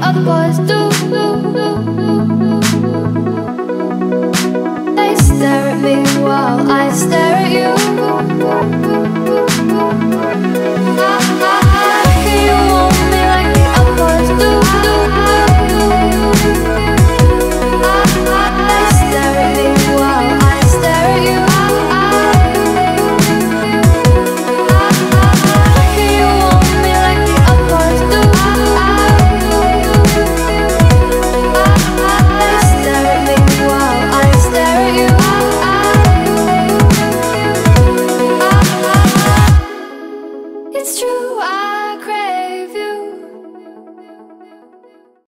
other boys do. They stare at me while I stare at you.